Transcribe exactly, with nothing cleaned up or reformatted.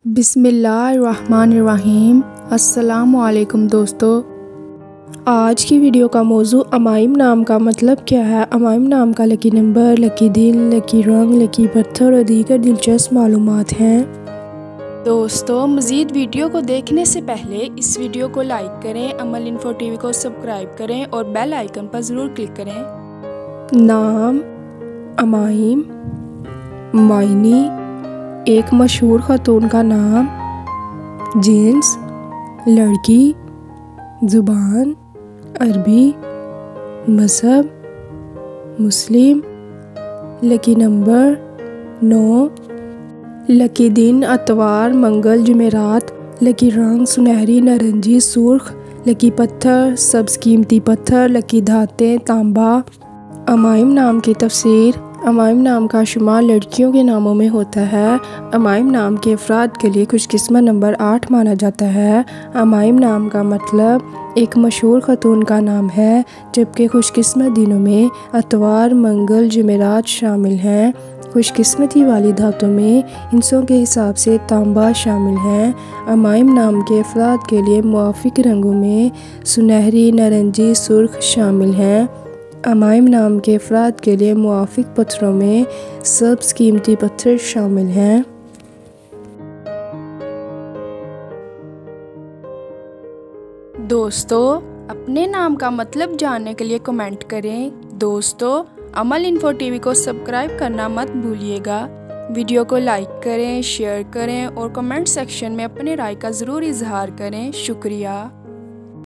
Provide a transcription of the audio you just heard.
बिस्मिल्लाहिर्रहमानिर्रहीम। अस्सलामुअलैकुम दोस्तों, आज की वीडियो का मौजू अमाइम नाम का मतलब क्या है, अमाइम नाम का लकी नंबर, लकी दिन, लकी रंग, लकी पत्थर और दीगर दिलचस्प मालूमात हैं। दोस्तों, मज़ीद वीडियो को देखने से पहले इस वीडियो को लाइक करें, अमल इन्फो टीवी को सब्सक्राइब करें और बेल आइकन पर ज़रूर क्लिक करें। नाम अमाइम, मायनी एक मशहूर खातून का नाम, जिन्स लड़की, ज़ुबान अरबी, मज़हब मुस्लिम, लकी नंबर नौ, लकी दिन अतवार मंगल जुमेरात, लकी रंग सुनहरी नारंगी सुर्ख, लकी पत्थर सब्ज़ कीमती पत्थर, लकी धातें तांबा। अमाइम नाम की तफसीर, अमाइम नाम का शुमार लड़कियों के नामों में होता है। अमाइम नाम के अफराद के लिए खुशकिस्मत नंबर आठ माना जाता है। अमाइम नाम का मतलब एक मशहूर खातून का नाम है, जबकि खुशकिस्मत दिनों में अतवार मंगल जुमेरात शामिल हैं। खुशकिस्मती वाली धातों में इंसों के हिसाब से तांबा शामिल हैं। अमाइम नाम के अफराद के लिए मुआफ़िक रंगों में सुनहरी नारंगी सुर्ख शामिल हैं। अमाइम नाम के अफराद के लिए मुआफ़िक पत्थरों में सब्ज़ कीमती पत्थर शामिल हैं। दोस्तों, अपने नाम का मतलब जानने के लिए कमेंट करें। दोस्तों, अमल इन्फो टीवी को सब्सक्राइब करना मत भूलिएगा। वीडियो को लाइक करें, शेयर करें और कमेंट सेक्शन में अपने राय का ज़रूर इजहार करें। शुक्रिया।